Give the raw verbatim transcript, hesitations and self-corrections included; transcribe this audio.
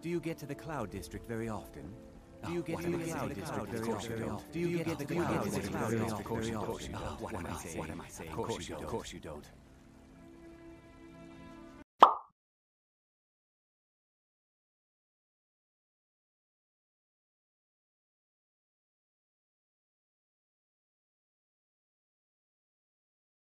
Do you get to the Cloud District very often? Do you get to the Cloud District very often? Do you get to the Cloud District very often? What am I saying? What am I saying? Of course you don't. Of course you don't.